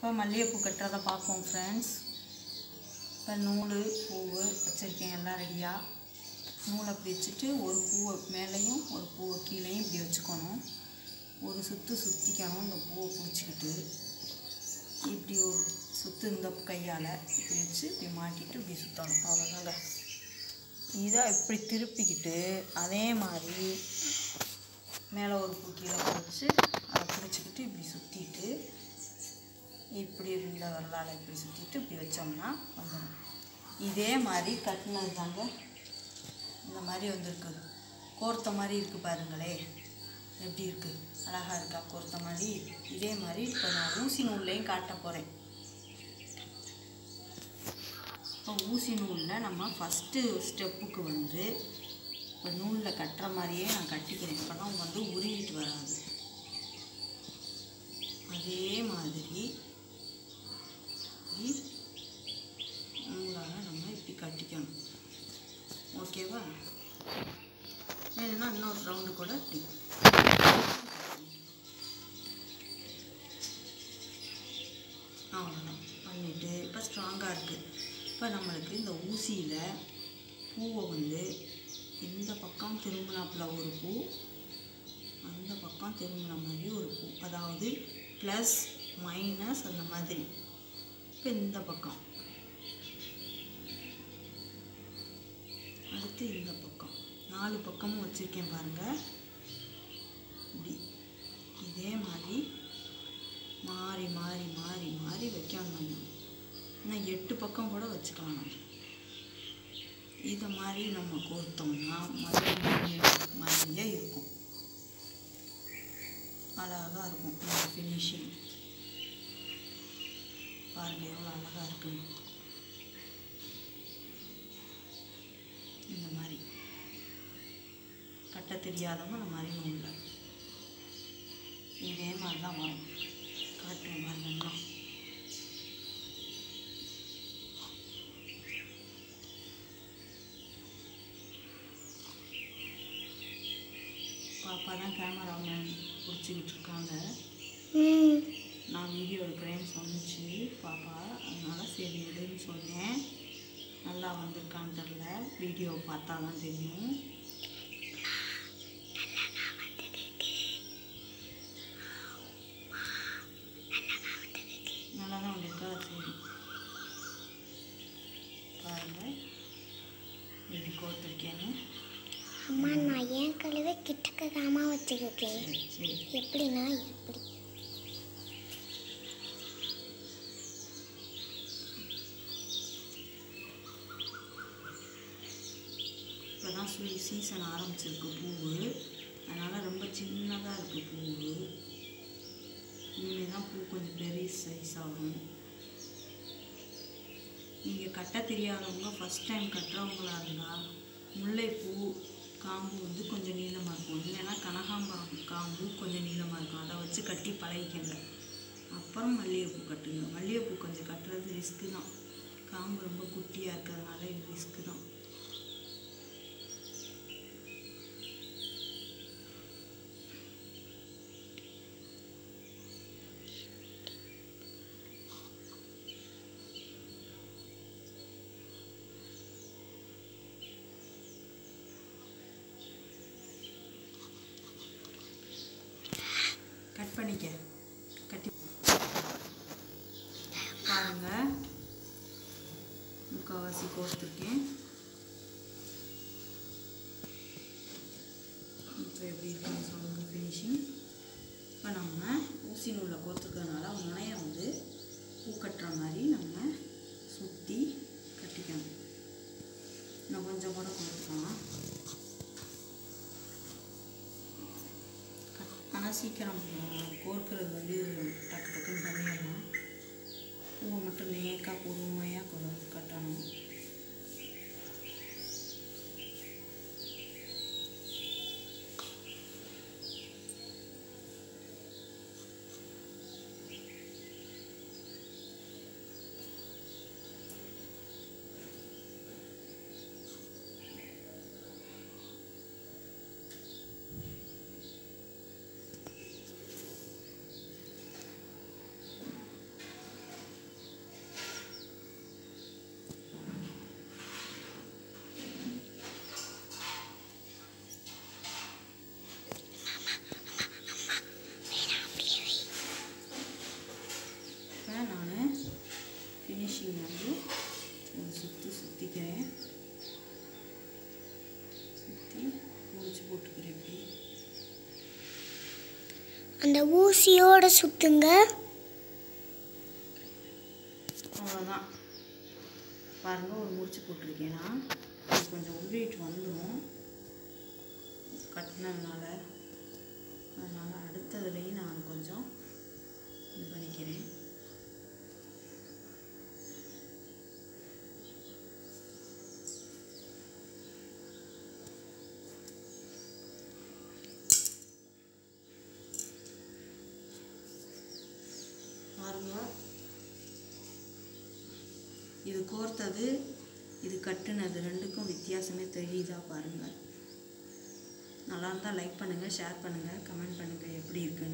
இப்போ மல்லிகைப்பூ கட்டுறதை பார்ப்போம் ஃப்ரெண்ட்ஸ். இப்போ நூல் பூவு வச்சுருக்கேன் எல்லாம் ரெடியாக. நூலை அப்படி வச்சுட்டு ஒரு பூவை மேலேயும் ஒரு பூவை கீழேயும் இப்படி வச்சுக்கணும். ஒரு சுற்றிக்கணும். இந்த பூவை பிடிச்சிக்கிட்டு இப்படி ஒரு சுற்று இந்த கையால் இப்படி வச்சு இப்படி மாட்டிட்டு இப்படி சுற்றணும். அவ்வளோதாங்க. இதை இப்படி திருப்பிக்கிட்டு அதே மாதிரி மேலே ஒரு பூ கீழே வச்சு அதை பிடிச்சிக்கிட்டு இப்படி சுற்றிட்டு இப்படி இந்த வரலால் இப்படி சுற்றிட்டு இப்படி வச்சோம்னா வந்துடும். இதே மாதிரி கட்டினது தாங்க. இந்த மாதிரி வந்துருக்கு. கோர்த்த மாதிரி இருக்குது பாருங்களே, எப்படி இருக்குது, அழகாக இருக்கா கோர்த்த மாதிரி. இதே மாதிரி இப்போ நான் ஊசி நூல்லையும் காட்ட போகிறேன். இப்போ ஊசி நூலில் நம்ம ஃபஸ்ட்டு ஸ்டெப்புக்கு வந்து இப்போ நூலில் கட்டுற மாதிரியே நான் கட்டிக்கிறேன். இப்போ தான் வந்து உருவிட்டு வராது. அதே மாதிரி நூலால் நம்ம இப்படி கட்டிக்கணும். ஓகேவா? வேணும்னா இன்னொரு ரவுண்டு கூட இப்படி அவ்வளோதான் பண்ணிவிட்டு இப்போ ஸ்ட்ராங்காக இருக்குது. இப்போ நம்மளுக்கு இந்த ஊசியில் பூவை வந்து இந்த பக்கம் திரும்பினாப்புல ஒரு பூ, அந்த பக்கம் திரும்பின மாதிரி ஒரு பூ, அதாவது ப்ளஸ் மைனஸ் அந்த மாதிரி. இப்போ இந்த பக்கம், அடுத்து இந்த பக்கம், 4 பக்கமும் வச்சுருக்கேன் பாருங்கள். இப்படி இதே மாதிரி மாறி மாறி மாறி மாறி வைக்கணும். இன்னும் 8 பக்கம் கூட வச்சுக்கலாம் நம்ம. இதை மாதிரி நம்ம கோர்த்தோம்னா மாதிரியே இருக்கும். அழகாக இருக்கும். இந்த ஃபினிஷிங் பாருங்கள் எவ்வளோ அழகாக இருக்குன்னு. இந்த மாதிரி கட்ட தெரியாதவங்க இந்த மாதிரி நூலில் இதே மாதிரி தான் வரும். காட்டுவோம் பாருங்கன்னா. பாப்பா தான் கேமராமேன் பிடிச்சிக்கிட்டு இருக்காங்க. நான் வீடியோ எடுக்கிறேன்னு சொன்னிச்சு பாப்பா, அதனால் சரி எடுன்னு சொன்னேன். நல்லா வந்திருக்கான்னு தெரில, வீடியோ பார்த்தா தான் தெரியும். நல்லா தான் வந்திருக்கா. சரி பாருங்கள் எப்படி கோர்த்துருக்கேன்னு. அம்மா நான் ஏன் கழுவை கிட்டக்க காமா வச்சுருக்கேன். எப்படின்னா இப்படி இப்போ தான் சீசன் ஆரம்பிச்சிருக்கு பூவு, அதனால் ரொம்ப சின்னதாக இருக்குது பூவு. இனிமேல் தான் பூ கொஞ்சம் பெரிய சைஸ் ஆகும். நீங்கள் கட்ட தெரியாதவங்க ஃபஸ்ட் டைம் கட்டுறவங்களா இருந்தால் முல்லைப்பூ காம்பு வந்து கொஞ்சம் நீளமாக இருக்கும், இல்லைன்னா கனகாம்பரம் காம்பு கொஞ்சம் நீளமாக இருக்கும். அதை வச்சு கட்டி பழகிக்கங்க. அப்புறம் மல்லிகைப்பூ கட்டுங்க. மல்லிகைப்பூ கொஞ்சம் கட்டுறது ரிஸ்க்கு தான். காம்பு ரொம்ப குட்டியாக இருக்கிறதுனால இது ரிஸ்க்கு தான். கட் பண்ணிக்க. கட்டி பாருங்கள், முக்கால்வாசி கோர்த்துருக்கேன். இப்போ எப்படி இருக்குன்னு சொல்லுங்கள் ஃபினிஷிங். இப்போ நம்ம ஊசி நூலில் கோர்த்துக்கிறதுனால முனையை வந்து பூ கட்டுற மாதிரி நம்ம சுற்றி கட்டிக்கணும். இன்னும் கொஞ்சம் கூட கோர்த்துக்கலாம். ஆனால் சீக்கிரம் கோர்க்கிறது வந்து டக்கு டக்குன்னு பண்ணிடலாம். பூவை மட்டும் நேக்காக பொறுமையாக கட்டணும். ஃபினிஷிங் வந்து ஒரு சுற்றிக்கிறேன். சுற்றி முடிச்சு போட்டுக்கிறேன். இப்படி அந்த ஊசியோட சுற்றுங்க. அவ்வளோதான். பாருங்கள், ஒரு முடிச்சு போட்டிருக்கேன்னா அது கொஞ்சம் உள்ளிட்டு வந்துடும் கட்டினதுனால. அதனால் அடுத்ததுலேயும் நான் கொஞ்சம் இது பண்ணிக்கிறேன். பாருங்க, இது கோர்த்தது இது கட்டுனது ரெண்டுக்கும் வித்தியாசமே தெரியுதா பாருங்கள். நல்லா இருந்தால் லைக் பண்ணுங்கள், ஷேர் பண்ணுங்கள், கமெண்ட் பண்ணுங்கள் எப்படி இருக்குன்னு.